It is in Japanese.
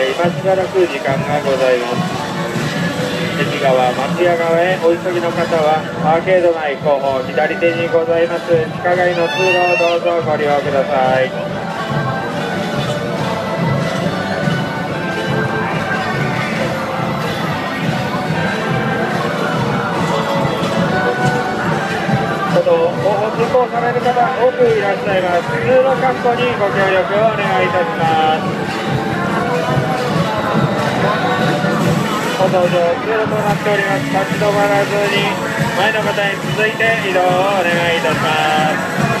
今しばらく時間がございます。駅側、松屋側へお急ぎの方はアーケード内後方左手にございます地下街の通路をどうぞご利用ください。後方通行される方多くいらっしゃいます。通路確保にご協力をお願いいたします。歩道上、通路となっております。立ち止まらずに前の方に続いて移動をお願いいたします。